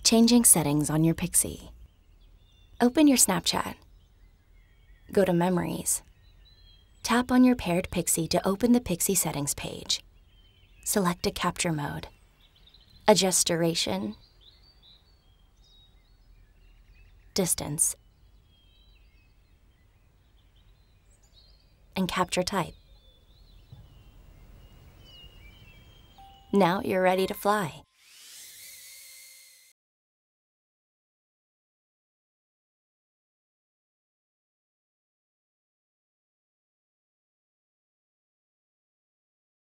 Changing settings on your Pixy. Open your Snapchat. Go to Memories. Tap on your paired Pixy to open the Pixy settings page. Select a capture mode. Adjust duration, distance, and capture type. Now you're ready to fly.